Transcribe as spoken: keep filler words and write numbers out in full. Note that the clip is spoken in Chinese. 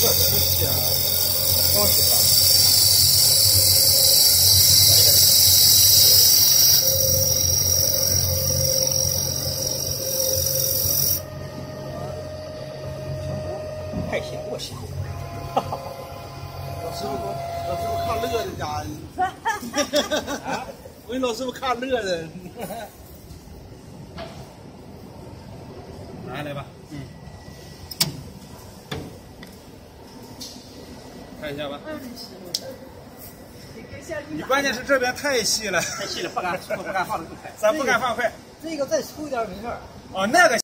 这东西啊，东西吧。 太咸，我咸。 老师傅，老师傅看乐的家。啊！我给老师傅看乐的。拿下来吧。嗯。看一下吧。你关键是这边太细了。 太细了，不敢不敢放这么开。 咱不敢放快。 这个再粗一点没事儿。 哦，那个。